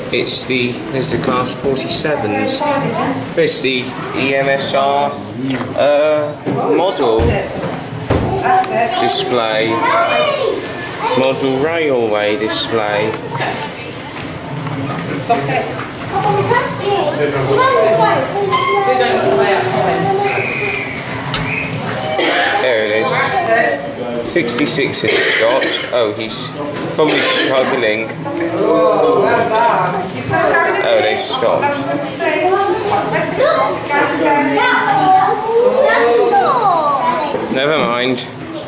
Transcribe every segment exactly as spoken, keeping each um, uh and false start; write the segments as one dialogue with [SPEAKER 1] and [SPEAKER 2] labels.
[SPEAKER 1] It's the, there's the class forty-sevens. There's the E M S R uh, model display. Model railway display.
[SPEAKER 2] Stop it.
[SPEAKER 1] There it is. sixty-six is Scott. Oh, he's probably struggling. Oh, they stopped. Never mind.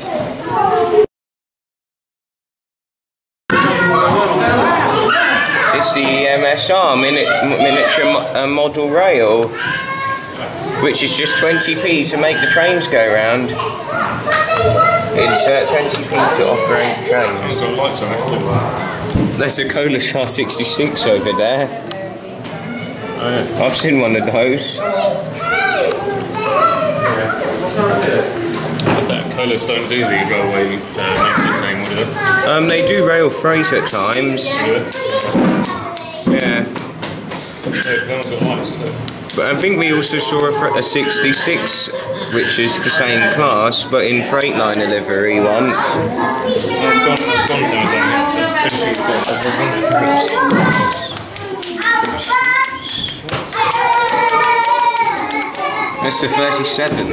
[SPEAKER 1] It's the E M S R mini miniature mo uh, model rail, which is just twenty p to make the trains go round. Insert twenty p to operate trains. There's a Cola Star sixty-six over there.
[SPEAKER 3] Oh, yeah.
[SPEAKER 1] I've seen one of those.
[SPEAKER 3] Colas don't do the railway uh, maintenance anymore, do they?
[SPEAKER 1] Um, they do rail freight at times. Yeah. But I think we also saw a, a sixty-six, which is the same class, but in Freightliner livery once.
[SPEAKER 3] It's gone, it's gone to us,
[SPEAKER 1] That's the thirty-seven.